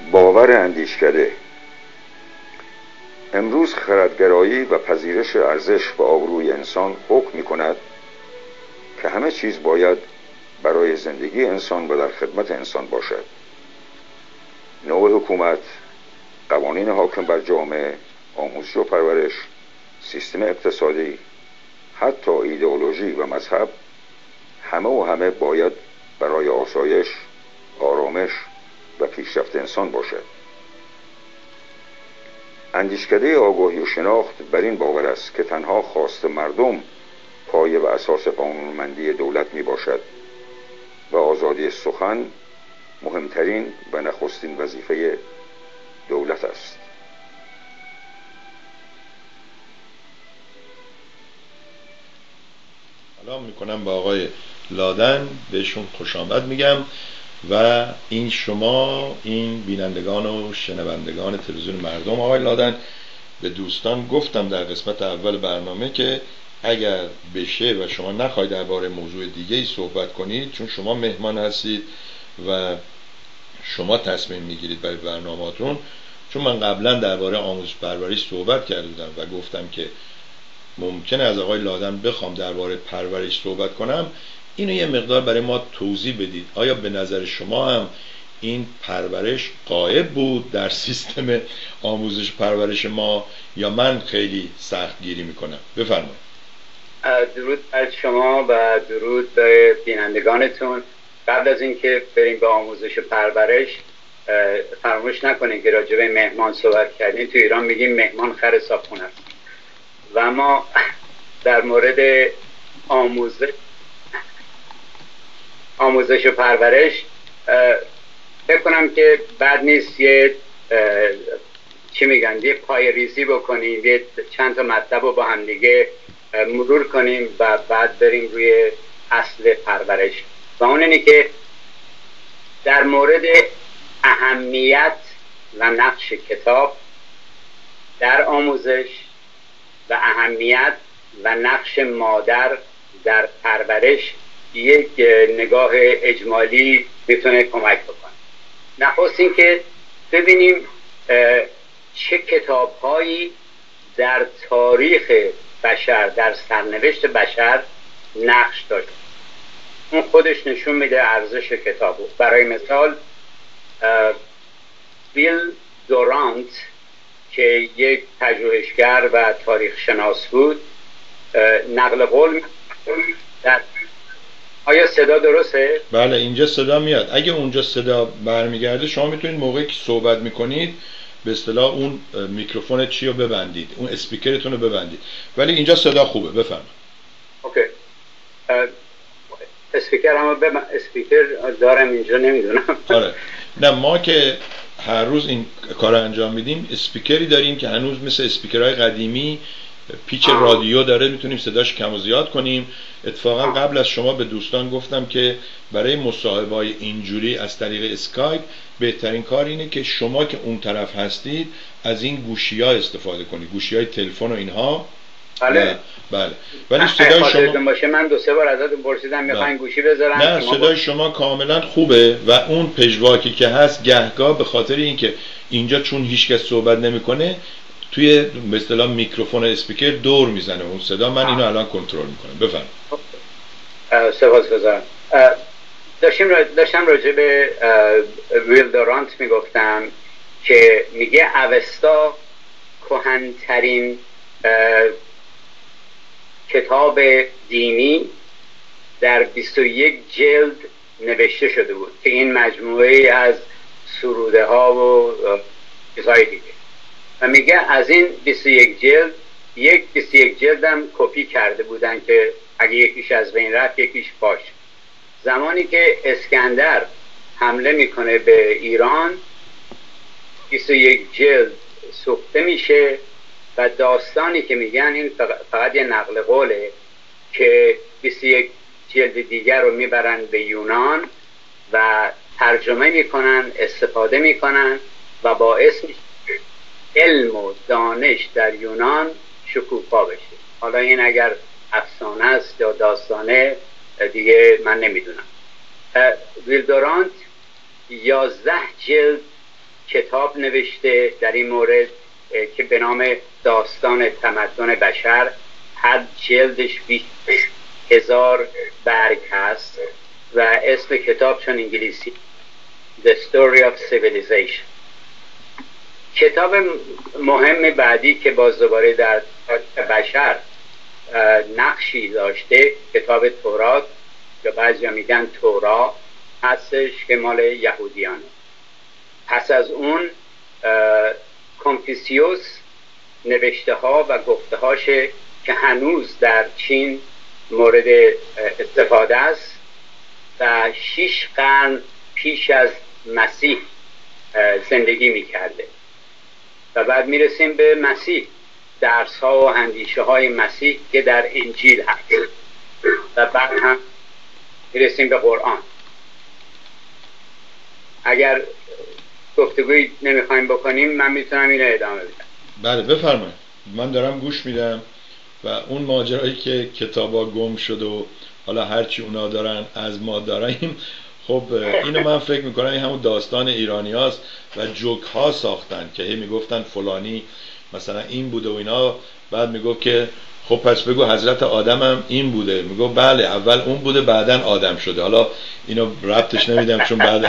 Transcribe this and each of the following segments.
باور اندیشکده. امروز خردگرایی و پذیرش ارزش و آبروی انسان حکم می‌کند که همه چیز باید برای زندگی انسان و در خدمت انسان باشد. نوع حکومت، قوانین حاکم بر جامعه، آموزش و پرورش، سیستم اقتصادی، حتی ایدئولوژی و مذهب، همه باید برای آسایش، آرامش و پیشرفت انسان باشد. اندیشکده آگاهی و شناخت بر این باور است که تنها خواست مردم پایه و اساس قانونمندی دولت می باشد و آزادی سخن مهمترین و نخستین وظیفه دولت است. سلام میکنم با آقای لادن، بهشون خوش آمد میگم و این شما، این بینندگان و شنوندگان تلویزیون مردم. آقای لادن، به دوستان گفتم در قسمت اول برنامه که اگر بشه و شما نخواهید درباره موضوع دیگه‌ای صحبت کنید، چون شما مهمان هستید و شما تصمیم میگیرید برای برنامه‌تون، چون من قبلا درباره آموزش پرورش صحبت کردم و گفتم که ممکنه از آقای لادن بخوام درباره پرورش صحبت کنم، اینو یه مقدار برای ما توضیح بدید. آیا به نظر شما هم این پرورش غایب بود در سیستم آموزش پرورش ما یا من خیلی سخت گیری میکنم؟ بفرمایید. درود از شما و درود به بینندگانتون. قبل از اینکه بریم به آموزش پرورش، فراموش نکنید که راجع به مهمان صحبت کردیم. تو ایران میگیم مهمان خر صابخونه است و ما در مورد آموزش و پرورش فکر کنم که بد نیست یه یه پای ریزی بکنیم، یه چند تا مطلب رو با هم دیگه مرور کنیم و بعد بریم روی اصل پرورش. و اون اینه که در مورد اهمیت و نقش کتاب در آموزش و اهمیت و نقش مادر در پرورش یک نگاه اجمالی میتونه کمک بکنه. نخست این که ببینیم چه کتاب‌هایی در تاریخ بشر، در سرنوشت بشر نقش داشت. اون خودش نشون میده ارزش کتابو. برای مثال ویل دورانت که یک پژوهشگر و تاریخ شناس بود نقل قول در... آیا صدا درسته؟ بله اینجا صدا میاد. اگه اونجا صدا برمیگرده شما میتونید موقعی که صحبت میکنید به اصطلاح اون میکروفون چی رو ببندید، اون اسپیکرتون رو ببندید، ولی اینجا صدا خوبه. بفرمایید. اوکی. اسپیکر دارم اینجا نمیدونم. آره نه، ما که هر روز این کار انجام میدیم اسپیکری داریم که هنوز مثل اسپیکرهای قدیمی پیچ رادیو داره، میتونیم صداش کم و زیاد کنیم. اتفاقا قبل از شما به دوستان گفتم که برای مصاحبه‌های اینجوری از طریق اسکایپ بهترین کار اینه که شما که اون طرف هستید از این گوشی‌ها استفاده کنید، گوشی‌های تلفن و اینها. بله بله. ولی صدای شما باشه، من 2-3 بار ازتون پرسیدم میخواین گوشی بذارم. نه، صدای شما کاملا خوبه و اون پژواکی که هست گهگاه به خاطر اینکه اینجا چون هیچکس صحبت نمیکنه توی به اصطلاح میکروفون اسپیکر دور میزنه اون صدا. من اینو الان کنترل میکنم. بفرمایید. سپاسگزارم. داشتم راجع به ویل دورانت میگفتم که میگه اوستا کهن‌ترین کتاب دینی در 21 جلد نوشته شده بود که این مجموعه از سروده ها و چیزهای دیگه. و میگه از این 21 جلد 21 جلد هم کپی کرده بودن که اگه یکیش از بین رفت یکیش باشه. زمانی که اسکندر حمله میکنه به ایران 21 جلد سوخته میشه و داستانی که میگن این فقط یه نقل قوله که 21 جلد دیگر رو میبرن به یونان و ترجمه میکنن، استفاده میکنن و باعث میشه علم و دانش در یونان شکوفا بشه. حالا این اگر افسانه است یا داستانه دیگه من نمیدونم. ویل دورانت 11 جلد کتاب نوشته در این مورد که به نام داستان تمدن بشر. هر جلدش 20,000 برگ هست و اسم کتاب چون انگلیسی The Story of Civilization. کتاب مهم بعدی که باز دوباره در بشر نقشی داشته کتاب تورات یا بعضی میگن تورا هستش که مال یهودیانه. پس از اون کنفوسیوس نوشته ها و گفته هاشه که هنوز در چین مورد استفاده است و 6 قرن پیش از مسیح زندگی میکرده. و بعد میرسیم به مسیح، درس ها و اندیشه های مسیح که در انجیل هست و بعد هم میرسیم به قرآن. اگر گفتگوی نمیخوایم بکنیم من میتونم اینو ادامه بدم. بله بفرمایید، من دارم گوش میدم. و اون ماجرایی که کتابا گم شد و حالا هرچی اونا دارن از ما داریم، خب اینو من فکر میکنم این همون داستان ایرانی هاست و جوک ها ساختن که هی میگفتن فلانی مثلا این بوده و اینا، بعد میگفت که خب پس بگو حضرت آدم هم این بوده، میگو بله اول اون بوده بعدن آدم شده. حالا اینو ربطش نمیدم چون بعد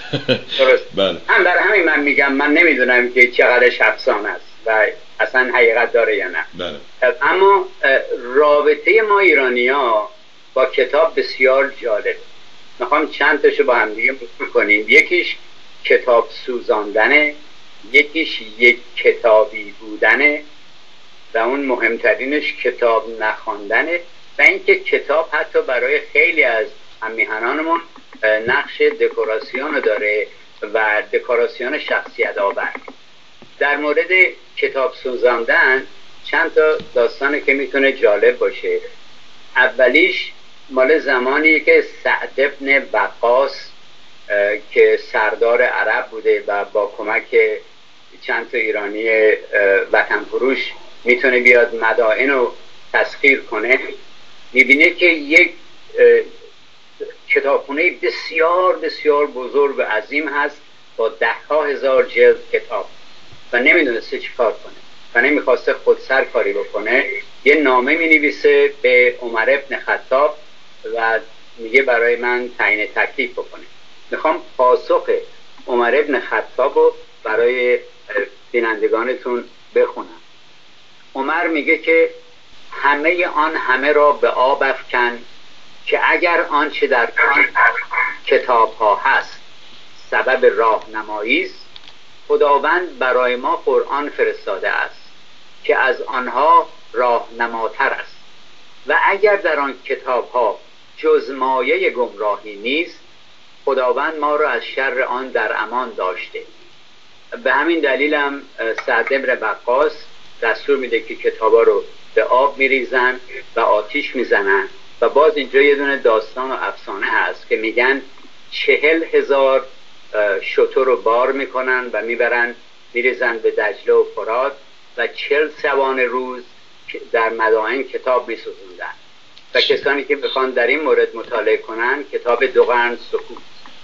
بله هم در همین من میگم من نمیدونم که چقدرش افسانه است و اصلا حقیقت داره یا نه. بله. اما رابطه ما ایرانی‌ها با کتاب بسیار جالب. میخوام چند تاشو با هم دیگه بکنیم. یکیش کتاب سوزاندنه، یکیش یک کتابی بودنه و اون مهمترینش کتاب نخواندنه و اینکه کتاب حتی برای خیلی از هم‌میهنانمون نقش دکوراسیون داره و دکوراسیون شخصیت آور. در مورد کتاب سوزاندن چند تا داستانه که میتونه جالب باشه. اولیش مال زمانی که سعد ابن وقاص که سردار عرب بوده و با کمک چند تا ایرانی وطن فروش میتونه بیاد مدائن رو تسخیر کنه، میبینه که یک کتابخونه بسیار بسیار بزرگ و عظیم هست با 10,000 جلد کتاب و نمیدونسته چی کار کنه و نمیخواسته خودسر کاری بکنه. یه نامه مینویسه به عمر ابن خطاب و میگه برای من تعیین تکلیف بکنه. میخوام پاسخ عمر ابن خطاب رو برای بینندگانتون بخونم. عمر میگه که همه را به آب افکن که اگر آنچه در کتاب ها هست سبب راهنمایی است، خداوند برای ما قرآن فرستاده است که از آنها راهنماتر است و اگر در آن کتاب ها جز مایه گمراهی نیست، خداوند ما را از شر آن در امان داشته. به همین دلیل هم سعد ابن وقاص دستور میده که کتابا رو به آب میریزن و آتیش میزنن. و باز اینجا یه دونه داستان و افسانه هست که میگن 40,000 شتر رو بار میکنن و میبرن میریزن به دجله و فرات و 40 شبانه روز در مدائن کتاب میسوزوندن. و کسانی که بخوان در این مورد مطالعه کنن کتاب 2 قرن سکوت،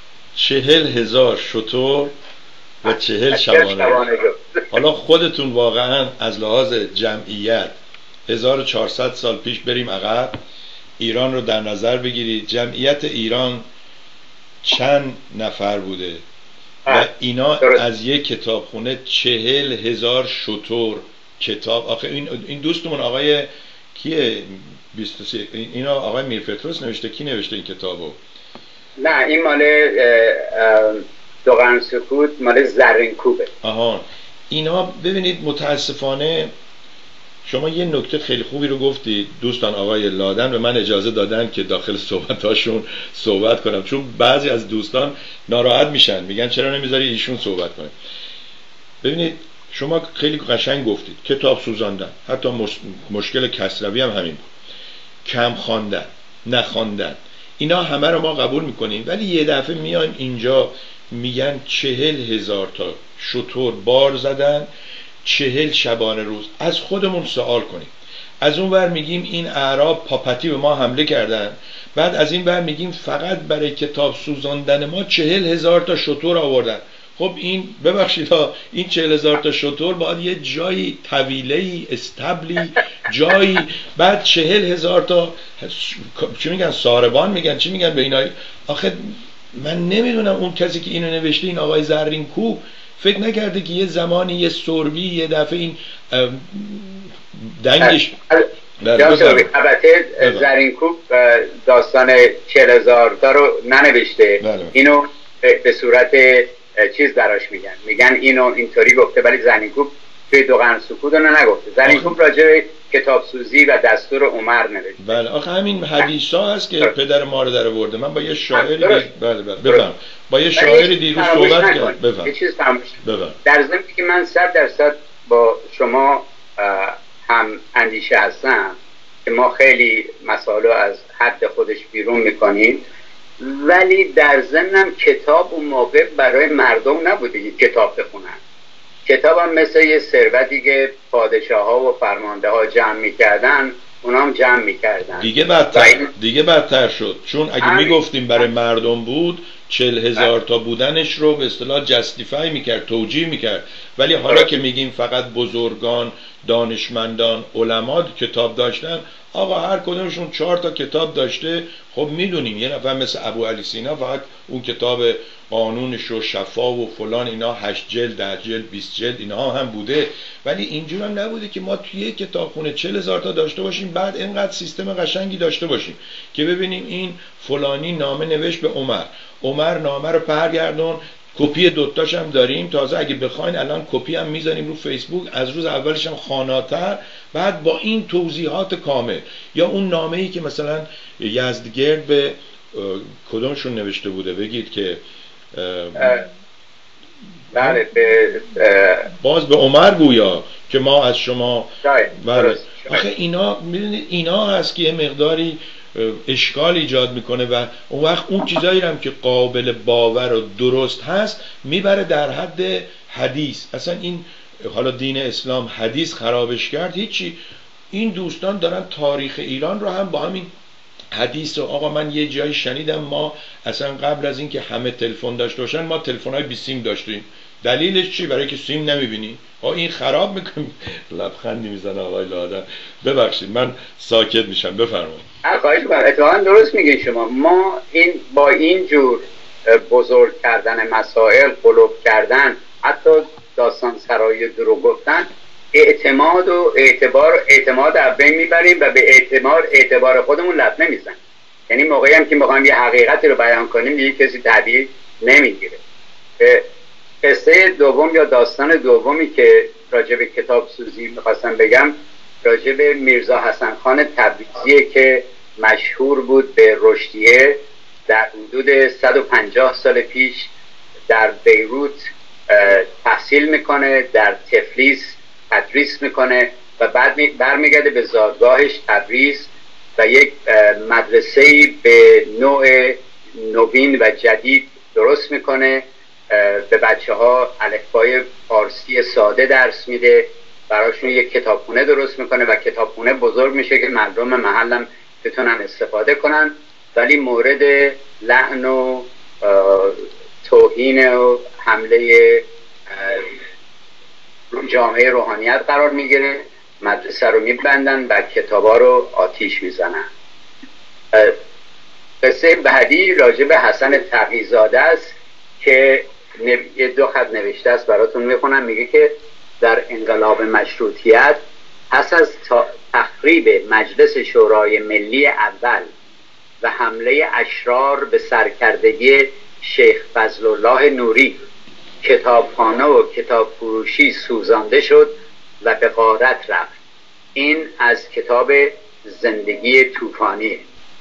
40,000 شتر و 40 شبانه روز. حالا خودتون واقعا از لحاظ جمعیت 1400 سال پیش بریم عقب، ایران رو در نظر بگیرید. جمعیت ایران چند نفر بوده و اینا از یک کتابخونه 40,000 شتر کتاب. آخه این دوستمون آقای کیه 23 اینا آقای میرپتروس نوشته، کی نوشته این کتابو؟ نه این مال 2 قرن سکوت مال زرینکوبه. آها اینا ببینید متاسفانه شما یه نکته خیلی خوبی رو گفتید دوستان. آقای لادن به من اجازه دادن که داخل صحبتاشون صحبت کنم، چون بعضی از دوستان ناراحت میشن میگن چرا نمیذاری ایشون صحبت کنه. ببینید شما خیلی قشنگ گفتید کتاب سوزاندن، حتی مشکل کسروی هم همین بود، کم خواندن، نخواندن، اینا همه رو ما قبول میکنیم. ولی یه دفعه میان اینجا میگن 40,000 تا شتر بار زدن 40 شبانه روز. از خودمون سوال کنیم. از اون ور میگیم این اعراب پاپتی به ما حمله کردن، بعد از این ور میگیم فقط برای کتاب سوزاندن ما 40,000 تا شتر آوردن. خب این ببخشید ها، این 40,000 تا شتر باید یه جایی طویله‌ای استبلی جایی، بعد 40,000 تا چی میگن ساربان میگن چی میگن به اینا. آخه من نمیدونم اون کسی که اینو نوشته، این آقای زرینکوب، فکر نکرده که یه زمانی یه سربی یه دفعه این دنگش البته زرینکوب داستان 40,000 تا رو ننوشته. اینو به صورت چیز براش میگن اینو اینطوری گفته، ولی زرینکوب توی دو قرن سکوت رو نگفته. زرینکوب راجع به کتابسوزی و دستور عمر نوشته. بله آخه همین حدیثا هست که پدر ما رو در آورده. من با یه شاعری بفهم با یه شاعری دیروز صحبت کردم. بفهم یه چیز در ضمن که من 100% با شما هم اندیشه هستم که ما خیلی مسائل از حد خودش بیرون میکنیم، ولی در ضمنم کتاب اون موقع برای مردم نبوده که کتاب بخونن. کتاب هم مثل یه ثروتی که پادشاه ها و فرمانده ها جمع میکردن، اونا هم جمع میکردن. دیگه بدتر شد، چون اگه میگفتیم برای مردم بود 40,000 تا بودنش رو به اصطلاح جستیفای میکرد، توجیه میکرد. ولی حالا که میگیم فقط بزرگان، دانشمندان، علما کتاب داشتن، آقا هر کدومشون 4 تا کتاب داشته. خب میدونیم یه نفر مثل ابو علی سینا فقط اون کتاب قانونش و شفا و فلان اینا 8 جلد 10 جلد 20 جلد اینها هم بوده، ولی اینجور هم نبوده که ما توی یک کتابخونه 40,000 تا داشته باشیم، بعد اینقدر سیستم قشنگی داشته باشیم که ببینیم این فلانی نامه نوشت به عمر نامه رو برگردون، کپی دوتاش هم داریم، تازه اگه بخواین الان کپی هم میذاریم رو فیسبوک، از روز اولش هم خاناتر، بعد با این توضیحات کامل. یا اون نامه‌ای که مثلا یزدگرد به کدومشون نوشته بوده بگید که بله باز به عمر گویا که ما از شما بله. آخه اینا میدونید اینا هست که یه مقداری اشکال ایجاد میکنه و اون وقت اون چیزایی هم که قابل باور و درست هست میبره در حد حدیث. اصلا این حالا دین اسلام حدیث خرابش کرد هیچی. این دوستان دارن تاریخ ایران رو هم با همین حدیث و آقا من یه جایی شنیدم ما اصلا قبل از این که همه تلفن داشته باشن ما تلفن‌های بی سیم داشتیم. دلیلش چی؟ برای که سیم نمیبینی. این خراب میکنه. لبخندی میزنه آقای لادن. ببخشید من ساکت میشم، بفرمایید. خواهش می‌کنم. اتفاقا درست میگین شما. ما با این جور بزرگ کردن مسائل، قلوب کردن، حتی داستان سرایی درو گفتن، اعتماد و اعتماد از بین میبریم و به اعتبار خودمون لطمه میزنیم. یعنی موقعی هم که میخوایم یه حقیقتی رو بیان کنیم دیگه کسی تحویل نمیگیره. قصه دوم یا داستان دومی که راجع به کتاب سوزی میخواستم بگم راجع به میرزا حسن خان تبریزیه که مشهور بود به رشدیه. در حدود 150 سال پیش در بیروت تحصیل میکنه، در تفلیس تدریس میکنه و بعد برمیگرده به زادگاهش تبریز و یک مدرسه‌ای به نوع نوین و جدید درست میکنه. به بچه ها الفبای فارسی ساده درس میده، براشون یک کتابخونه درست میکنه و کتابخونه بزرگ میشه که مردم محلم بتونن استفاده کنن، ولی مورد لعن و توهین و حمله جامعه روحانیت قرار میگیره. مدرسه رو میبندن و کتابا رو آتیش میزنن. قصه بعدی راجع به حسن تقی‌زاده است که یه 2 خط نوشته است، براتون میخونم. میگه که در انقلاب مشروطیت پس از تخریب مجلس شورای ملی اول و حمله اشرار به سرکردگی شیخ فضلالله نوری، کتابخانه و کتاب فروشی سوزانده شد و به غارت رفت. این از کتاب زندگی طوفانی.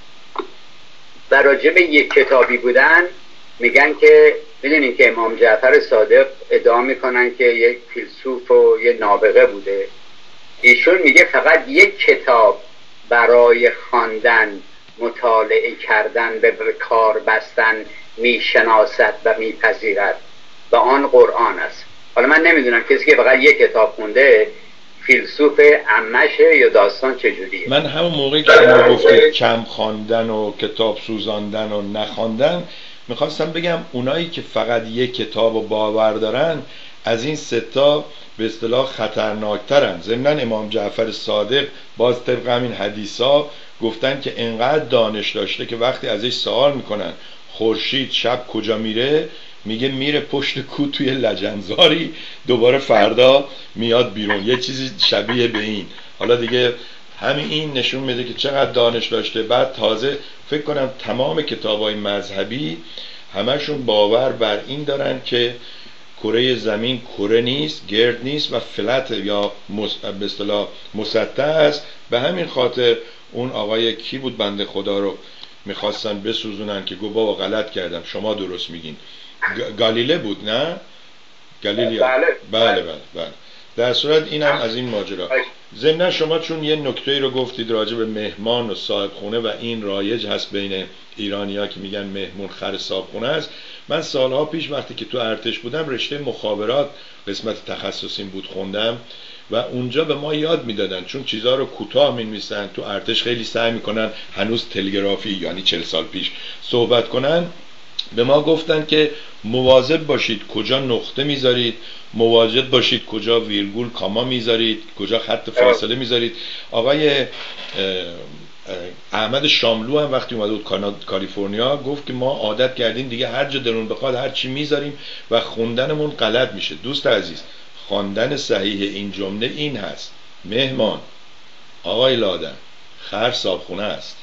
و راجع به یک کتابی بودن میگن که میدونین که امام جعفر صادق ادعا میکنن که یک فیلسوف و یک نابغه بوده. ایشون میگه فقط یک کتاب برای خواندن، مطالعه کردن، به کار بستن میشناسد و میپذیرد و آن قرآن است. حالا من نمیدونم کسی که فقط یک کتاب خونده فیلسوف عمشه یا داستان چجوریه. من همون موقعی که شما گفتید کم خواندن و کتاب سوزاندن و نخواندن، میخواستم بگم اونایی که فقط یک کتاب و باور دارن از این ستا به اصطلاح خطرناکترن. ضمناً امام جعفر صادق باز طبق همین حدیثا گفتن که انقدر دانش داشته که وقتی ازش سوال میکنن خورشید شب کجا میره، میگه میره پشت کو توی لجنزاری، دوباره فردا میاد بیرون. یه چیزی شبیه به این. حالا دیگه همین این نشون میده که چقدر دانش داشته. بعد تازه فکر کنم تمام کتابای مذهبی همشون باور بر این دارن که کره زمین کره نیست، گرد نیست و فلت یا به اصطلاح مسطح است. به همین خاطر اون آقای کی بود بنده خدا رو میخواستن بسوزونن که گو بابا غلط کردم شما درست میگین، گالیله بود نه؟ گالیلیا. بله. در صورت اینم از این ماجرا. ضمن شما چون یه نکته رو گفتید راجع به مهمان و صاحب خونه و این رایج هست بین ایرانی‌ها که میگن مهمون خر صاحب خونه است، من سالها پیش وقتی که تو ارتش بودم رشته مخابرات قسمت تخصصیم بود خوندم و اونجا به ما یاد میدادن، چون چیزها رو کوتاه می‌نویسن تو ارتش خیلی سعی میکنن هنوز تلگرافی یعنی 40 سال پیش صحبت کنن. به ما گفتن که مواظب باشید کجا نقطه میذارید، مواظب باشید کجا ویرگول کاما میذارید، کجا خط فاصله میذارید. آقای احمد شاملو هم وقتی اومده بود کالیفرنیا گفت که ما عادت کردیم دیگه هر جا دلون بخواد هر چی میذاریم و خوندنمون غلط میشه. دوست عزیز، خواندن صحیح این جمله این هست: مهمان آقای لادن خر صابخونه است.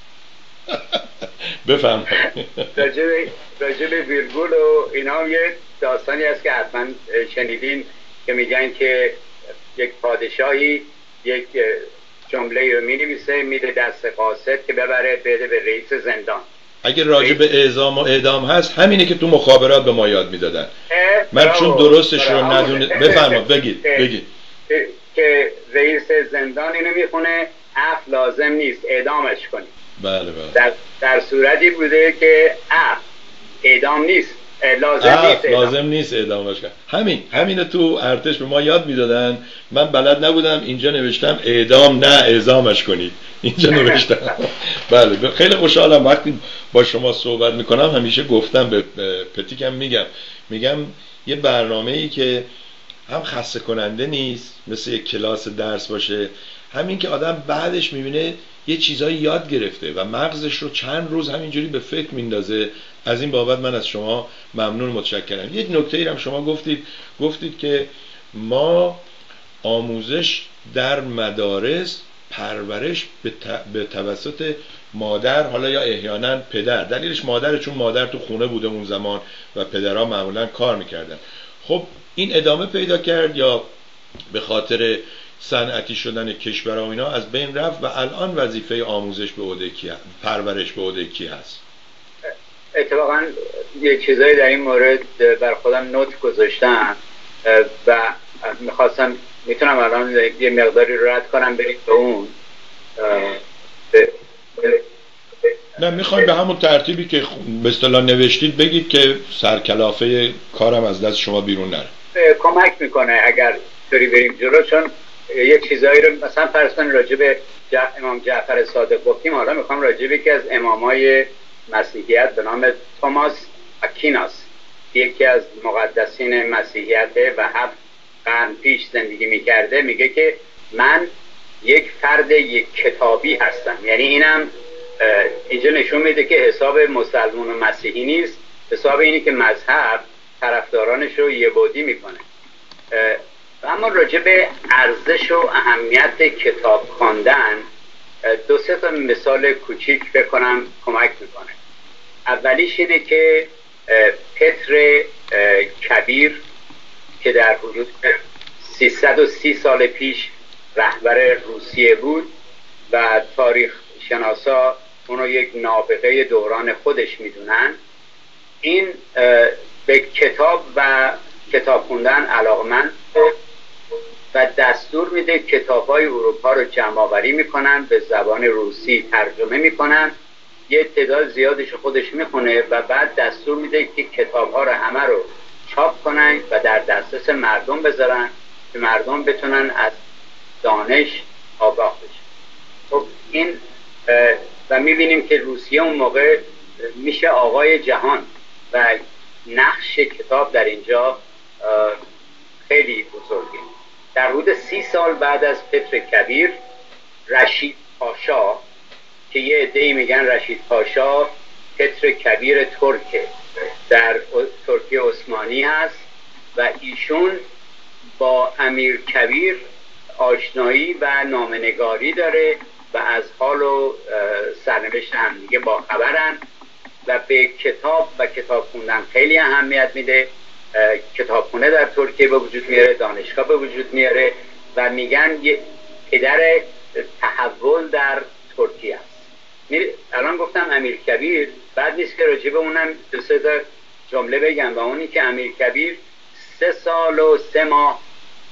بفرمایید. راجع به ویرگول و اینا هم یه داستانی هست که حتما شنیدین که میگن که یک پادشاهی یک جمله رو مینویسه میده دست قاصد که ببره بده به رئیس زندان. اگه راجع به اعزام و اعدام هست همینه که تو مخابرات به ما یاد میدادن. من چون درستش رو ندونه بفرمایید بگید که رئیس زندان اینو میخونه عفو لازم نیست اعدامش کنی. بله. در صورتی بوده که اعدام نیست لازم نیست اعدامش کنی. همینو تو ارتش به ما یاد میدادن. من بلد نبودم اینجا نوشتم اعدام نه اعزامش کنید، اینجا نوشتم. بله خیلی خوشحالم وقتی با شما صحبت میکنم. همیشه گفتم به پتیکم میگم یه برنامه‌ای که هم خسته کننده نیست مثل یک کلاس درس باشه، همین که آدم بعدش میبینه یه چیزایی یاد گرفته و مغزش رو چند روز همینجوری به فکر میندازه. از این بابت من از شما ممنون متشکرم. یک نکته‌ای هم شما گفتید که ما آموزش در مدارس پرورش به توسط مادر، حالا یا احیانا پدر، دلیلش مادر چون مادر تو خونه بوده اون زمان و پدرها معمولا کار میکردن. خب این ادامه پیدا کرد یا به خاطر صنعتی شدن کشورها و اینا از بین رفت و الان وظیفه آموزش به عهده کی، پرورش به عهده کی هست؟ اتفاقا یه چیزایی در این مورد بر خودم نوت گذاشتم و میتونم الان یه مقداری رو رد کنم بریم به اون. نه میخوایم به همون ترتیبی که به اصطلاح نوشتید بگید که سرکلافه کارم از دست شما بیرون نره. کمک میکنه اگر طوری بریم جلو، چون یه چیزایی رو مثلا فرض کنید راجع به امام جعفر صادق گفتیم، حالا میخوام راجع به یکی از امامای مسیحیت به نام توماس آکیناس، یکی از مقدسین مسیحیت و 7 قرن پیش زندگی میکرده، میگه که من یک فرد یک کتابی هستم. یعنی اینم اینجا نشون میده که حساب مسلمان و مسیحی نیست، حساب اینی که مذهب طرفدارانش رو یه بعدی میکنه. اما راجع به ارزش و اهمیت کتاب خواندن 2-3 تا مثال کوچیک بکنم کمک میکنه. اولیش اینه که پتر کبیر که در حدود 330 سال پیش رهبر روسیه بود و تاریخ شناسا اونو یک نابغه دوران خودش میدونن، این به کتاب و کتاب خوندن علاقمند و دستور میده کتاب‌های اروپا رو جمع آوری میکنن، به زبان روسی ترجمه میکنن، یه تعداد زیادش خودش میخونه و بعد دستور میده که کتاب‌ها رو همه رو چاپ کنن و در دسترس مردم بذارن که مردم بتونن از دانش آگاه بشن. خب این و میبینیم که روسیه اون موقع میشه آقای جهان، و نقش کتاب در اینجا خیلی بزرگه. در حدود 30 سال بعد از پتر کبیر، رشید پاشا که یه عده‌ای میگن رشید پاشا پتر کبیر ترکه، در ترکیه عثمانی هست و ایشون با امیر کبیر آشنایی و نامنگاری داره و از حال و سرنوشت هم دیگه با خبرن و به کتاب و کتاب خوندن خیلی اهمیت میده. کتابخونه در ترکیه به وجود میاره، دانشگاه به وجود میاره و میگن یه پدر تحول در ترکیه است. الان گفتم امیر کبیر، بعد نیست که راجع به اونم 2-3 تا جمله بگم. و اونی که امیر کبیر 3 سال و 3 ماه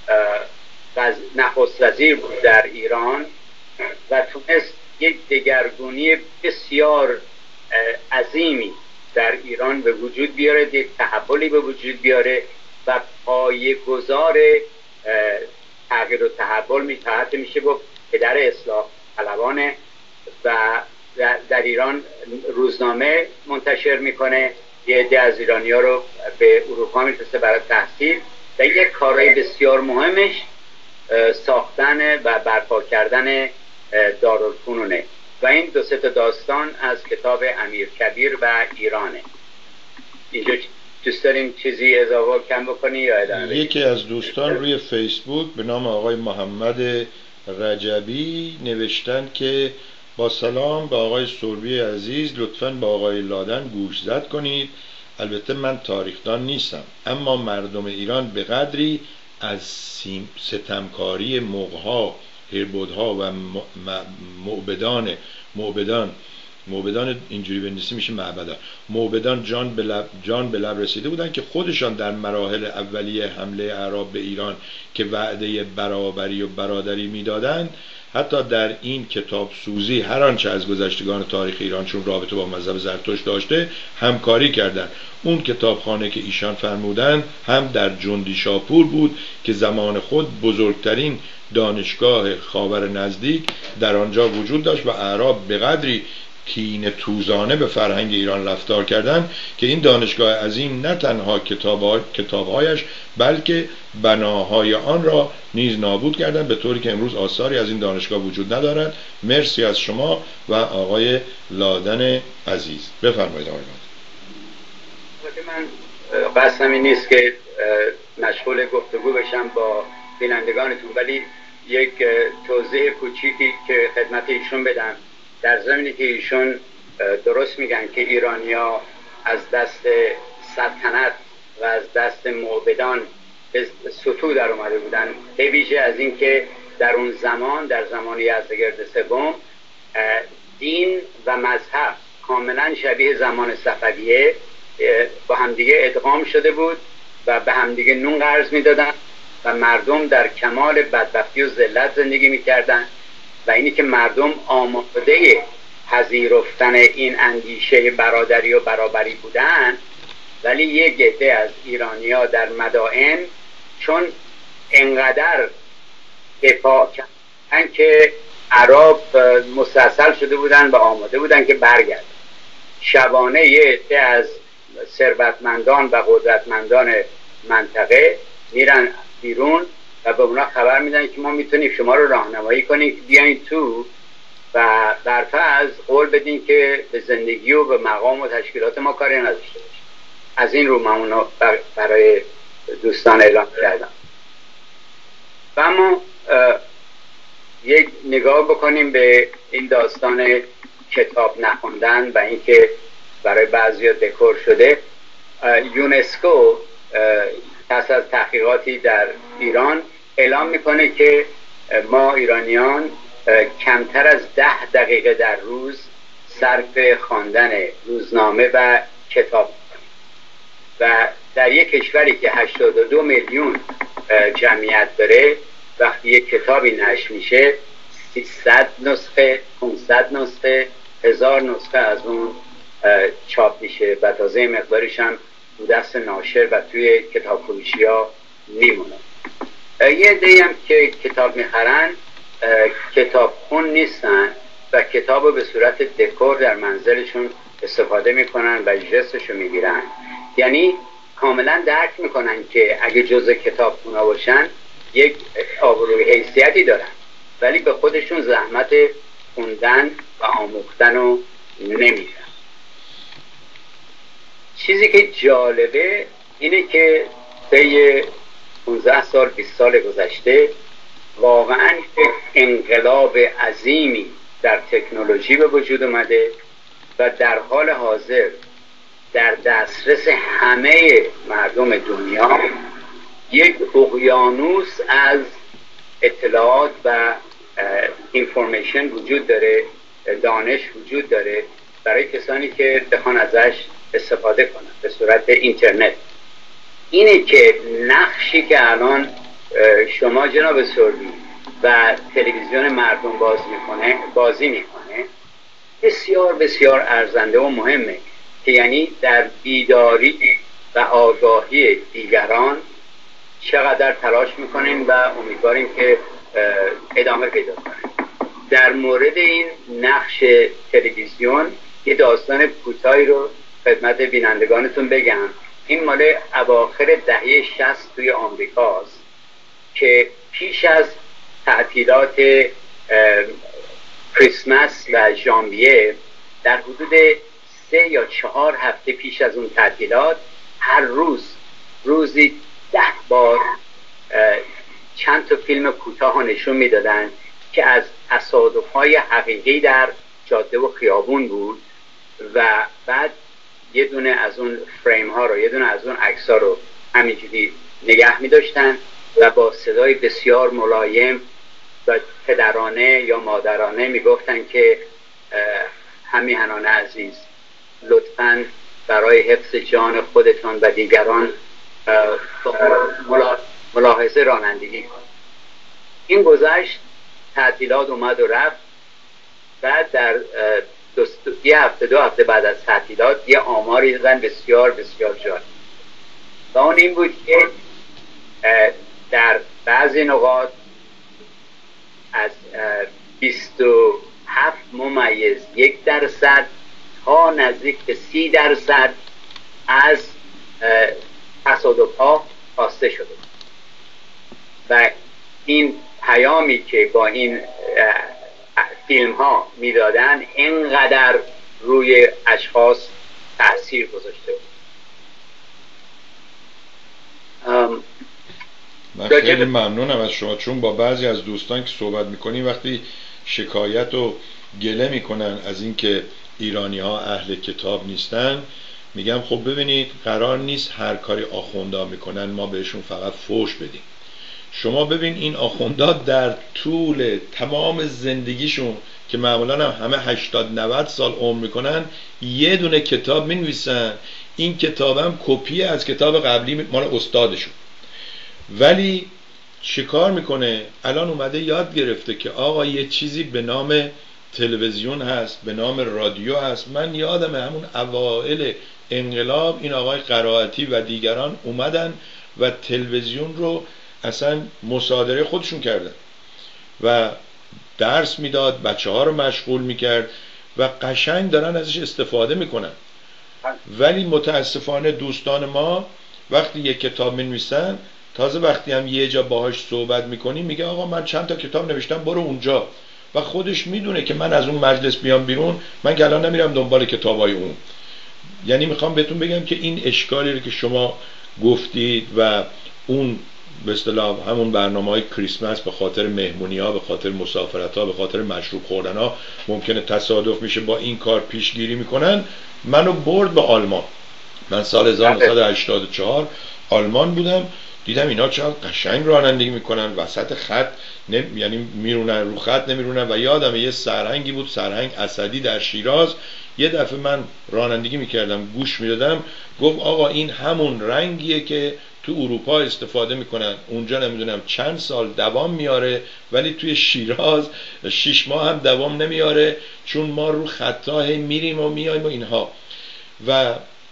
نخست وزیر بود در ایران و تونست یک دگرگونی بسیار عظیمی در ایران به وجود بیاره، یک تحولی به وجود بیاره و پایه‌گذار تغییر و تحول میشه گفت پدر اصلاح طلبانه و در ایران روزنامه منتشر میکنه، یه عده از ایرانی‌ها رو به اروپا میفرسته برای تحصیل و یک کارهای بسیار مهمش ساختن و برپا کردن دارالفنونه. و این 2-3 تا داستان از کتاب امیر کبیر و ایرانه. اینجا دوست داریم چیزی اضافه کم بکنی یا ادامه؟ یکی از دوستان روی فیسبوک به نام آقای محمد رجبی نوشتن که با سلام به آقای سربی عزیز، لطفاً با آقای لادن گوشزد کنید. البته من تاریخدان نیستم، اما مردم ایران به قدری از ستمکاری مغها، هربودها و معبدان اینجوری بنویسی میشه معبدان، معبدان جان به لب رسیده بودن که خودشان در مراحل اولیه حمله اعراب به ایران که وعده برابری و برادری میدادند، حتی در این کتاب سوزی هر آنچه از گذشتگان تاریخ ایران چون رابطه با مذهب زرتشت داشته همکاری کردند. اون کتابخانه که ایشان فرمودند هم در جندی شاپور بود که زمان خود بزرگترین دانشگاه خاور نزدیک در آنجا وجود داشت و اعراب به قدری کینه توزانه به فرهنگ ایران رفتار کردند که این دانشگاه عظیم نه تنها کتابهایش بلکه بناهای آن را نیز نابود کردند، به طوری که امروز آثاری از این دانشگاه وجود ندارد. مرسی از شما و آقای لادن عزیز. بفرمایید آقای لادن. من قصدم این نیست که مشغول گفتگو بشم با بینندگانتون، ولی یک توضیح کوچیکی که خدمت ایشون بدم. در زمینی که ایشون درست میگن که ایرانیا از دست سلطنت و از دست معبدان به سطوح در اومده بودن، به ویژه از این که در اون زمان، در زمان یزدگرد سوم، دین و مذهب کاملا شبیه زمان صفویه با همدیگه ادغام شده بود و به همدیگه نون قرض میدادن و مردم در کمال بدبختی و ذلت زندگی میکردن. و اینی که مردم آماده پذیرفتن این اندیشه برادری و برابری بودن، ولی یک عده از ایرانی‌ها در مدائن چون انقدر دفاع کردن که عرب مستحصل شده بودن و آماده بودن که برگردن، شبانه یک عده از ثروتمندان و قدرتمندان منطقه میرن بیرون و به اونا خبر میدن که ما میتونیم شما رو راهنمایی کنیم که بیاین تو و برفض قول بدین که به زندگی و به مقام و تشکیلات ما کاری نداشته باشید. از این رو من اونو برای دوستان اعلام کردم. و اما یک نگاه بکنیم به این داستان کتاب نخوندن و اینکه برای بعضیا دکور شده. یونسکو پس از تحقیقاتی در ایران اعلام میکنه که ما ایرانیان کمتر از 10 دقیقه در روز صرف خواندن روزنامه و کتاب میکنیم و در یک کشوری که 82 میلیون جمعیت داره، وقتی یک کتابی نشر میشه 300 نسخه، 500 نسخه، 1000 نسخه از اون چاپ میشه و تازه مقدارش هم دست ناشر و توی کتاب فروشی ها میمونه. یه عده‌ای هم که کتاب میخرن کتاب خون نیستن و کتاب رو به صورت دکور در منزلشون استفاده میکنن و جستشو میگیرن. یعنی کاملا درک میکنن که اگه جزء کتابخونا باشن یک آبروی حیثیتی دارن، ولی به خودشون زحمت خوندن و آموختن رو نمیدن. چیزی که جالبه اینه که طی 15 سال 20 سال گذشته واقعا یک انقلاب عظیمی در تکنولوژی به وجود اومده و در حال حاضر در دسترس همه مردم دنیا یک اقیانوس از اطلاعات و اینفورمیشن وجود داره، دانش وجود داره برای کسانی که بخوان ازش استفاده کنن به صورت اینترنت. اینه که نقشی که الان شما جناب سروری و تلویزیون مردم بازی میکنه بسیار بسیار ارزنده و مهمه، که یعنی در بیداری و آگاهی دیگران چقدر تلاش میکنین و امیدواریم که ادامه پیدا کنه. در مورد این نقش تلویزیون یه داستان کوتاهی رو خدمت بینندگانتون بگم. این مال اواخر دهه 60 توی آمریکاست که پیش از تعطیلات کریسمس و ژانویه در حدود 3 یا 4 هفته پیش از اون تعطیلات هر روزی 10 بار چند تا فیلم کوتاه نشون میدادن که از تصادف‌های حقیقی در جاده و خیابون بود و بعد یه دونه از اون فریم ها رو، یه دونه از اون عکس ها رو همینجوری نگه می داشتن و با صدای بسیار ملایم و پدرانه یا مادرانه می گفتن که همیهنان عزیز لطفاً برای حفظ جان خودتان و دیگران ملاحظه رانندگی کن. این گذشت، تعطیلات اومد و رفت. بعد در یه هفته 2 هفته بعد از تعطیلات یه آماری دادن بسیار بسیار جالب و اون این بود که در بعضی نقاط از 27.1% تا نزدیک به 30% از تصادف‌ها کاسته شده و این پیامی که با این فیلم ها میدادن اینقدر روی اشخاص تأثیر گذاشته بود. من خیلی ممنونم از شما، چون با بعضی از دوستان که صحبت میکنیم وقتی شکایت و گله میکنن از اینکه ایرانی ها اهل کتاب نیستن، میگم خب ببینید قرار نیست هر کاری آخوندا میکنن ما بهشون فقط فوش بدیم. شما ببین این آخوندا در طول تمام زندگیشون که معمولا همه 80-90 سال عمر میکنن یه دونه کتاب مینویسن، این کتاب هم کپی از کتاب قبلی مال استادشون، ولی چیکار میکنه؟ الان اومده یاد گرفته که آقا یه چیزی به نام تلویزیون هست، به نام رادیو هست. من یادم همون اوائل انقلاب این آقای قرائتی و دیگران اومدن و تلویزیون رو اصلا مصادره خودشون کردن و درس میداد، بچه ها رو مشغول میکرد و قشنگ دارن ازش استفاده میکنن. ولی متاسفانه دوستان ما وقتی یک کتاب مینویسن، تازه وقتی هم یه جا باهاش صحبت میکنی میگه آقا من چند تا کتاب نوشتم برو اونجا، و خودش میدونه که من از اون مجلس بیام بیرون من که الان نمیرم دنبال کتابای اون. یعنی میخوام بهتون بگم که این اشکالی رو که شما گفتید و اون به اصطلاح همون برنامه‌های کریسمس به خاطر مهمونی‌ها، به خاطر مسافرت‌ها، به خاطر مشروب خوردن‌ها ممکنه تصادف میشه با این کار پیشگیری میکنن. منو برد به آلمان. من سال 1984 آلمان بودم، دیدم اینا چقدر قشنگ رانندگی میکنن، وسط خط یعنی میرونن رو خط نمیرونن. و یادم یه سرهنگی بود، سرهنگ اسدی در شیراز، یه دفعه من رانندگی میکردم گوش میدادم، گفت آقا این همون رنگیه که تو اروپا استفاده میکنن، اونجا نمیدونم چند سال دوام میاره ولی توی شیراز 6 ماه هم دوام نمیاره، چون ما رو خطاه میریم و میایم و اینها. و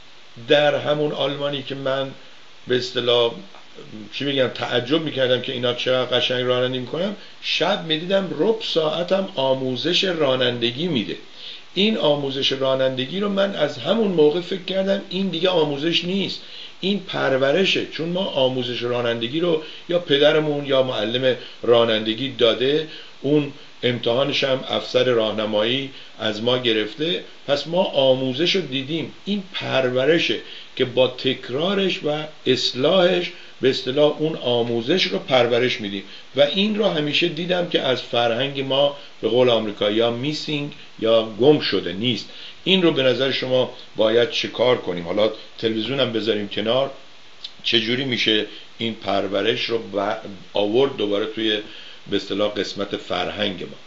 در همون آلمانی که من به اصطلاح چی میگم تعجب میکردم که اینا چقدر قشنگ رانندگی میکنم، شب میدیدم ربع ساعتم آموزش رانندگی میده. این آموزش رانندگی رو من از همون موقع فکر کردم این دیگه آموزش نیست، این پرورشه. چون ما آموزش رانندگی رو یا پدرمون یا معلم رانندگی داده، اون امتحانش هم افسر راهنمایی از ما گرفته، پس ما آموزش رو دیدیم. این پرورشه که با تکرارش و اصلاحش به اصطلاح اون آموزش رو پرورش میدیم و این رو همیشه دیدم که از فرهنگ ما به قول آمریکایی ها میسینگ یا گم شده نیست. این رو به نظر شما باید چیکار کنیم؟ حالا تلویزیون هم بذاریم کنار، چجوری میشه این پرورش رو آورد دوباره توی به اصطلاح قسمت فرهنگ ما؟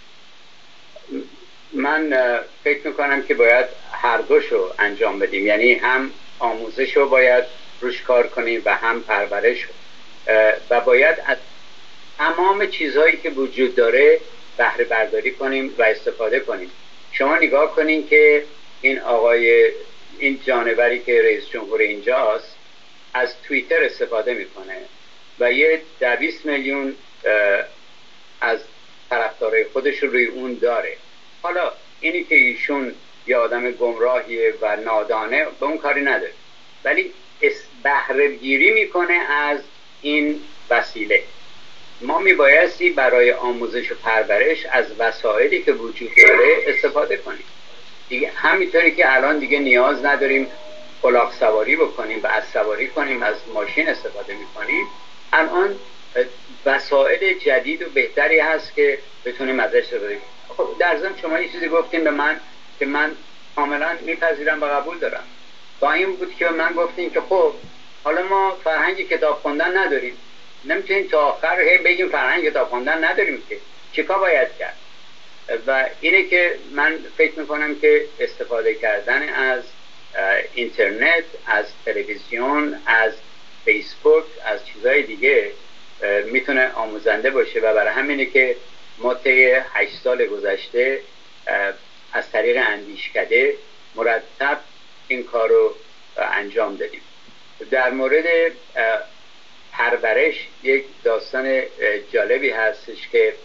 من فکر میکنم که باید هر دوشو انجام بدیم، یعنی هم آموزش رو باید روش کار کنیم و هم پرورش رو، و باید از تمام چیزهایی که وجود داره بهره برداری کنیم و استفاده کنیم. شما نگاه کنین که این جانوری که رئیس جمهور اینجاست از توییتر استفاده میکنه و یه 20 میلیون از طرفدارای خودش رو روی اون داره. حالا اینی که ایشون یه آدم گمراهیه و نادانه به اون کاری نداره، ولی بهره گیری میکنه از این وسیله. ما میبایستی برای آموزش و پرورش از وسایلی که وجود داره استفاده کنیم دیگه. همینطوری که الان دیگه نیاز نداریم الاغ سواری بکنیم و از سواری کنیم، از ماشین استفاده میکنیم. الان وسایل جدید و بهتری هست که بتونیم ازش استفاده کنیم. خب در ضمن شما یه چیزی گفتین به من که من کاملا میپذیرم و قبول دارم. با این بود که من گفتین که خب حالا ما فرهنگ کتاب خوندن نداریم، نمیتونیم تا آخر بگیم فرهنگ کتاب خوندن نداریم، که چیکار باید کرد؟ و اینه که من فکر میکنم که استفاده کردن از اینترنت، از تلویزیون، از فیسبوک، از چیزهای دیگه میتونه آموزنده باشه و برای همینه که ما طی 8 سال گذشته از طریق اندیشکده مرتب این کار رو انجام دادیم. در مورد پرورش یک داستان جالبی هستش که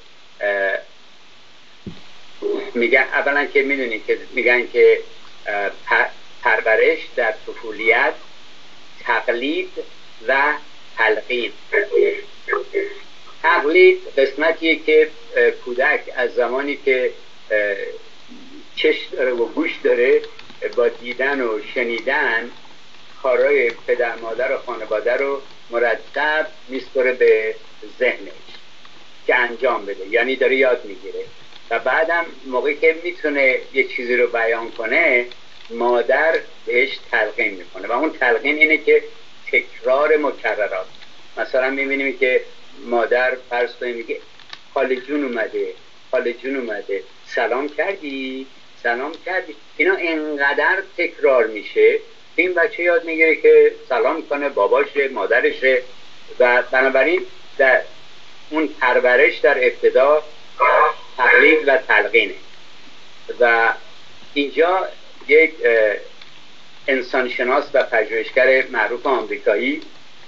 میگن، اولا که میدونید که میگن که پرورش در طفولیت تقلید و تلقین. تقلید قسمتیه که کودک از زمانی که چشم داره و گوش داره با دیدن و شنیدن کارهای پدر مادر و خانواده رو مرتب میسپره به ذهنش که انجام بده، یعنی داره یاد میگیره. و بعدم موقعی که میتونه یه چیزی رو بیان کنه مادر بهش تلقین میکنه و اون تلقین اینه که تکرار مکررات. مثلا میبینیم که مادر فرض کنیم میگه خاله جون اومده، خاله جون اومده، سلام کردی، سلام کردی. اینا انقدر تکرار میشه این بچه یاد میگیره که سلام کنه باباشه، مادرشه. و بنابراین در اون پرورش در ابتدا تقلید و تلقینه. و اینجا یک انسانشناس و پژوهشگر معروف آمریکایی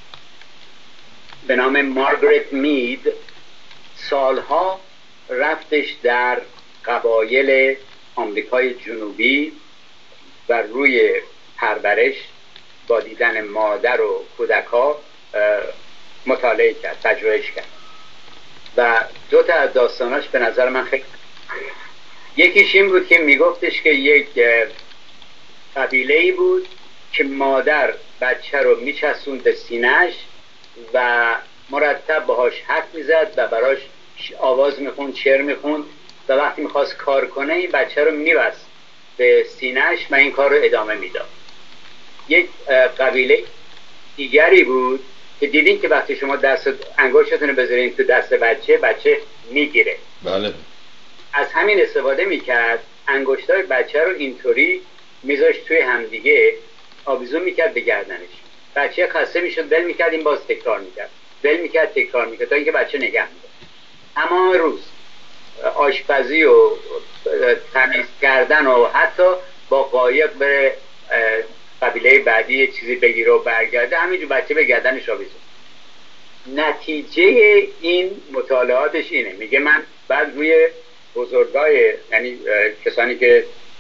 به نام مارگارت مید سالها رفتش در قبایل آمریکای جنوبی و روی پرورش با دیدن مادر و کودک ها مطالعه کرد، پژوهش کرد. و 2 تا از داستاناش به نظر من خیلی، یکیش این بود که میگفتش که یک قبیله‌ای بود که مادر بچه رو میچسوند به سینه‌اش و مرتب باهاش حرف میزد و براش آواز میخوند، شعر میخوند و وقتی میخواست کار کنه این بچه رو میبست به سینه‌اش و این کار رو ادامه میداد. یک قبیله دیگری بود که دیدین که وقتی شما انگشتتون رو بذارین تو دست بچه میگیره. بله. از همین استفاده میکرد، انگشتای بچه رو اینطوری میذاشت توی همدیگه، آویزون میکرد به گردنش. بچه خسته میشد، ول میکرد، این باز تکرار میکرد، ول میکرد، تکرار میکرد تا اینکه بچه نگه میداد. تمام روز آشپزی و تمیز کردن و حتی با قایق بره قبیله بعدی یه چیزی بگیره و برگرده، همینجور بچه به گردنش آویزون. نتیجه این مطالعاتش اینه، میگه من بعد روی بزرگای، یعنی کسانی که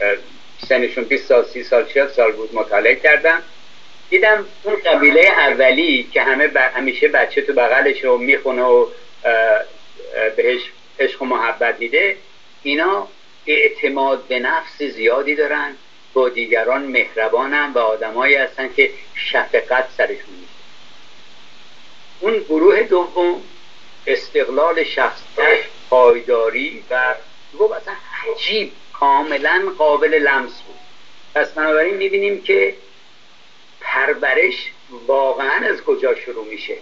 سنشون 20 سال 30 سال 40 سال بود مطالعه کردم، دیدم اون قبیله اولی که همیشه بچه تو بغلش رو میخونه و بهش عشق و محبت میده، اینا اعتماد به نفس زیادی دارن، با دیگران مهربانن و آدمایی هستن که شفقت سرشون میشه. اون گروه دوم استقلال شخصیت، پایداری و گفت اصلا عجیب، کاملا قابل لمس بود. پس بنابراین میبینیم که پرورش واقعا از کجا شروع میشه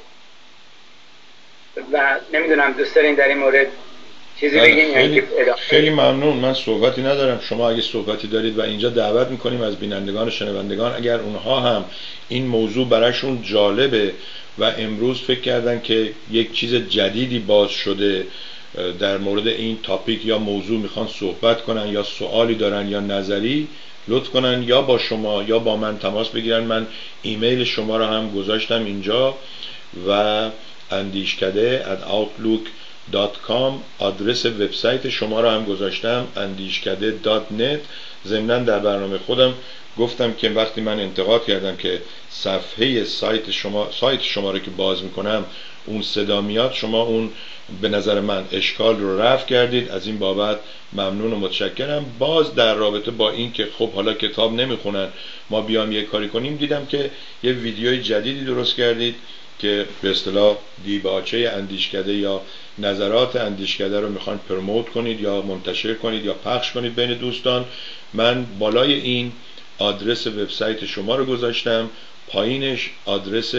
و نمیدونم دوست دارین در این مورد چیزی بگین؟ خیلی ممنون. من صحبتی ندارم، شما اگه صحبتی دارید و اینجا دعوت میکنیم از بینندگان و شنوندگان اگر اونها هم این موضوع براشون جالبه و امروز فکر کردن که یک چیز جدیدی باز شده در مورد این تاپیک یا موضوع میخوان صحبت کنن یا سوالی دارن یا نظری، لطف کنن یا با شما یا با من تماس بگیرن. من ایمیل شما رو هم گذاشتم اینجا و اندیشکده @outlook.com آدرس وبسایت شما رو هم گذاشتم andishkade.net. ضمناً در برنامه خودم گفتم که وقتی من انتقاد کردم که صفحه سایت شما رو که باز میکنم اون صدا میاد، شما اون به نظر من اشکال رو رفع کردید، از این بابت ممنون و متشکرم. باز در رابطه با این که خب حالا کتاب نمیخونن ما بیام یه کاری کنیم، دیدم که یه ویدیوی جدیدی درست کردید که به اصطلاح دیباچه اندیشکده یا نظرات اندیشکده رو میخوان پروموت کنید یا منتشر کنید یا پخش کنید بین دوستان. من بالای این آدرس وبسایت شما رو گذاشتم، پایینش آدرس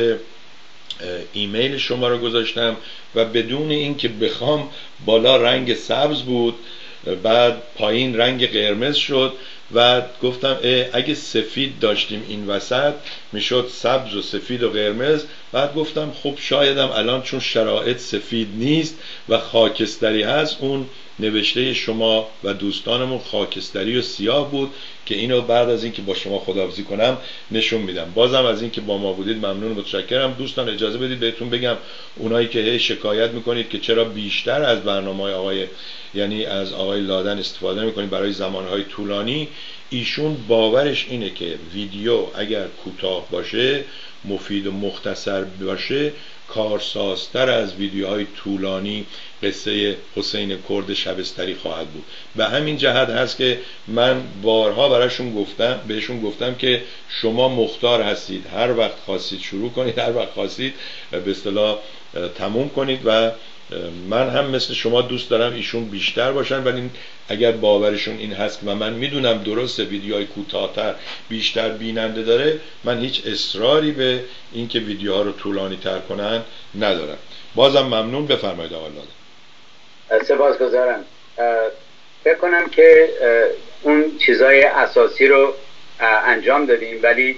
ایمیل شما رو گذاشتم و بدون اینکه بخوام بالا رنگ سبز بود، بعد پایین رنگ قرمز شد و گفتم اگه سفید داشتیم این وسط میشد سبز و سفید و قرمز. بعد گفتم خب شایدم الان چون شرایط سفید نیست و خاکستری هست، اون نوشته شما و دوستانمون خاکستری و سیاه بود که اینو بعد از اینکه با شما خداحافظی کنم نشون میدم. بازم از اینکه با ما بودید ممنون و متشکرم. دوستان اجازه بدید بهتون بگم، اونایی که شکایت میکنید که چرا بیشتر از برنامه‌های یعنی از آقای لادن استفاده میکنید برای زمانهای طولانی، ایشون باورش اینه که ویدیو اگر کوتاه باشه، مفید و مختصر باشه، کارسازتر از ویدیوهای طولانی قصه حسین کرد شبستری خواهد بود. به همین جهت هست که من بارها بهشون گفتم که شما مختار هستید، هر وقت خواستید شروع کنید، هر وقت خواستید به اصطلاح تموم کنید و من هم مثل شما دوست دارم ایشون بیشتر باشن، ولی اگر باورشون این هست و من میدونم درسته ویدیوهای کوتاه‌تر بیشتر بیننده داره، من هیچ اصراری به اینکه ویدیوها رو طولانی تر کنن ندارم. بازم ممنون. بفرمایید آقای لادن. سپاسگزارم. فکر کنم که اون چیزای اساسی رو انجام دادیم، ولی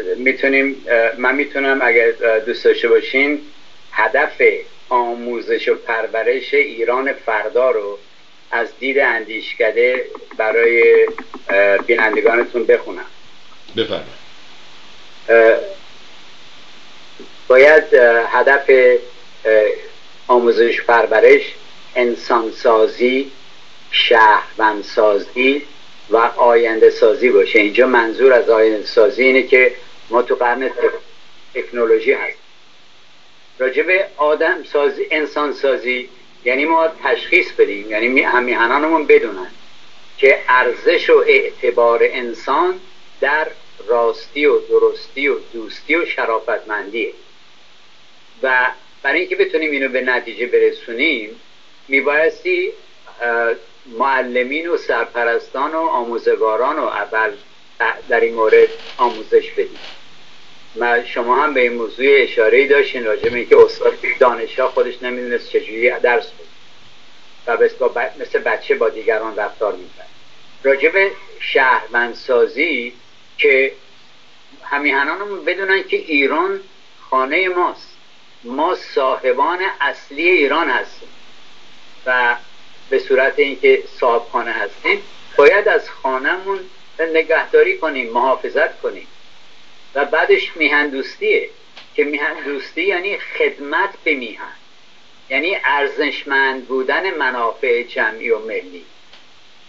من میتونم اگر دوست داشته باشین هدف آموزش و پرورش ایران فردا رو از دید اندیشکده برای بینندگانتون بخونم. بفرمایید. باید هدف آموزش پرورش انسانسازی، شهروندسازی و آینده سازی باشه. اینجا منظور از آینده سازی اینه که ما تو قرن تکنولوژی هست. راجب آدم سازی، انسان سازی یعنی ما تشخیص بدیم، یعنی همیهنانمون بدونن که ارزش و اعتبار انسان در راستی و درستی و دوستی و شرافتمندیه و برای اینکه بتونیم اینو به نتیجه برسونیم میبایستی معلمین و سرپرستان و آموزگاران رو اول در این مورد آموزش بدیم. شما هم به این موضوع اشاره‌ای داشتین راجع به اینکه استاد دانشگاه خودش نمیدونست چجوری درس بده و مثل بچه با دیگران رفتار می‌کنه. راجع به شهروندسازی که همیهنانمون بدونن که ایران خانه ماست، ما صاحبان اصلی ایران هستیم و به صورت اینکه صاحب خانه هستیم باید از خانه‌مون نگهداری کنیم، محافظت کنیم. و بعدش میهن دوستیه که میهن دوستی یعنی خدمت به میهن، یعنی ارزشمند بودن منافع جمعی و ملی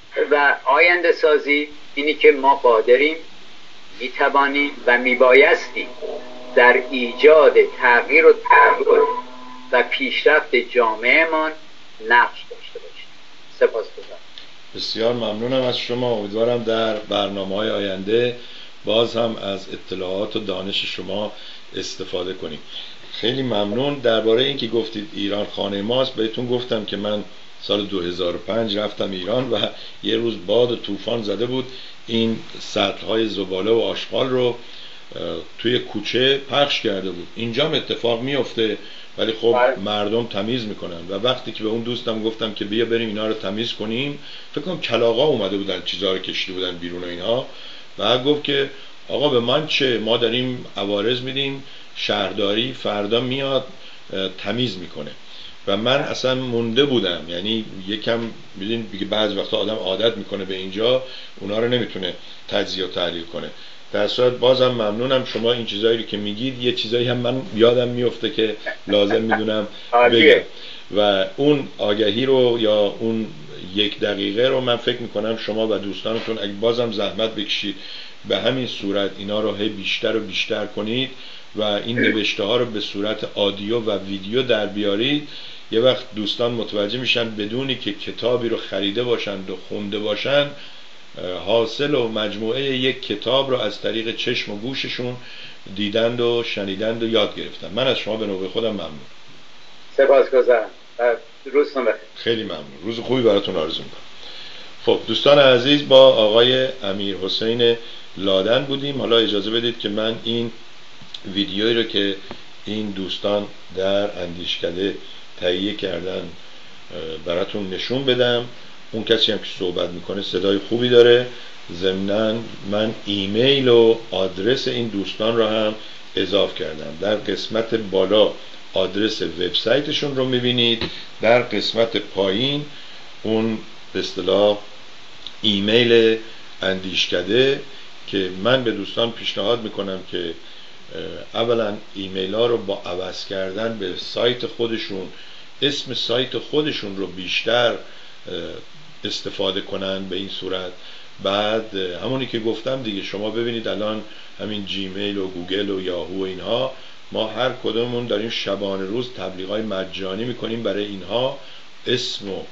و آینده سازی اینی که ما قادریم، میتوانیم و میبایستیم در ایجاد تغییر و تحول و پیشرفت جامعهمان نقش داشته باشیم. سپاسگزارم. بسیار ممنونم از شما. امیدوارم در برنامه‌های آینده باز هم از اطلاعات و دانش شما استفاده کنیم. خیلی ممنون. درباره اینکه گفتید ایران خانه ماست، بهتون گفتم که من سال 2005 رفتم ایران و یه روز باد و طوفان زده بود، این سطل‌های زباله و آشغال رو توی کوچه پخش کرده بود. اینجا هم اتفاق میفته، ولی خب مردم تمیز میکنن. و وقتی که به اون دوستم گفتم که بیا بریم اینا رو تمیز کنیم، فکر کنم کلاغا اومده بودن چیزا رو کشیده بودن بیرون و اینها، و گفت که آقا به من چه، ما داریم عوارض میدیم، شهرداری فردا میاد تمیز میکنه. و من اصلا مونده بودم، یعنی یکم میدین دیگه بعض وقتا آدم عادت میکنه به اینجا، اونا رو نمیتونه تجزیه و تحلیل کنه. در صورت بازم ممنونم شما این چیزایی که میگید، یه چیزایی هم من یادم میفته که لازم میدونم بگم، و اون آگهی رو یا اون 1 دقیقه رو من فکر میکنم شما و دوستانتون اگه بازم زحمت بکشید به همین صورت اینا رو هی بیشتر و بیشتر کنید و این نوشته ها رو به صورت آدیو و ویدیو در بیارید، یه وقت دوستان متوجه میشن بدونی که کتابی رو خریده باشند و خونده باشند، حاصل و مجموعه یک کتاب رو از طریق چشم و گوششون دیدند و شنیدند و یاد گرفتن. من از شما به نوبه خودم ممنون. سپاسگزارم. روزتون بخیر. خیلی ممنون. روز خوبی براتون آرزو میکنم. خب دوستان عزیز، با آقای امیرحسین لادن بودیم. حالا اجازه بدید که من این ویدیویی رو که این دوستان در اندیشکده تهیه کردن براتون نشون بدم. اون کسی هم که صحبت میکنه صدای خوبی داره. ضمناً من ایمیل و آدرس این دوستان رو هم اضافه کردم. در قسمت بالا آدرس وبسایتشون رو میبینید، در قسمت پایین اون به اصطلاح ایمیل اندیشکده که من به دوستان پیشنهاد میکنم که اولا ایمیل ها رو با عوض کردن به سایت خودشون، اسم سایت خودشون رو بیشتر استفاده کنن به این صورت. بعد همونی که گفتم دیگه، شما ببینید الان همین جیمیل و گوگل و یاهو و اینها، ما هر کدوممون داریم شبانه روز تبلیغات مجانی میکنیم برای اینها، اسم و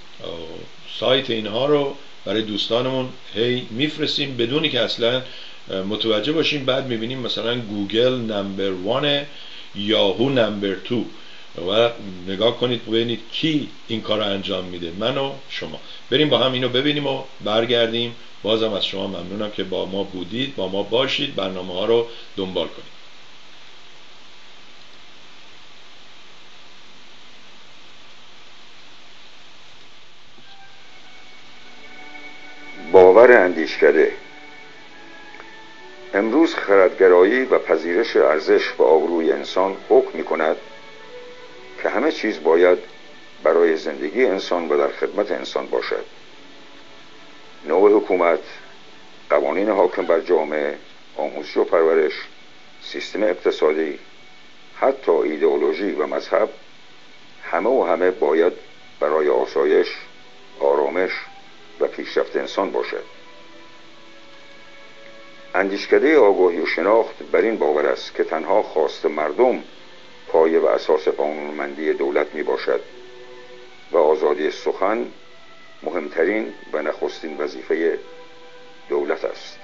سایت اینها رو برای دوستانمون هی میفرستیم بدونی که اصلا متوجه باشیم. بعد میبینیم مثلا گوگل نمبر 1، یاهو نمبر 2 و نگاه کنید ببینید کی این کار رو انجام میده، من و شما. بریم با هم اینو ببینیم و برگردیم. بازم از شما ممنونم که با ما بودید، با ما باشید، برنامه ها رو دنبال کنید. باور اندیشکده. امروز خردگرایی و پذیرش ارزش و آبروی انسان حکم می‌کند که همه چیز باید برای زندگی انسان و در خدمت انسان باشد. نوع حکومت، قوانین حاکم بر جامعه، آموزش و پرورش، سیستم اقتصادی، حتی ایدئولوژی و مذهب، همه باید برای آسایش، آرامش و پیشرفت انسان باشد. اندیشکده آگاهی و شناخت بر این باور است که تنها خواست مردم پایه و اساس قانونمندی دولت می باشد و آزادی سخن مهمترین و نخستین وظیفه دولت است.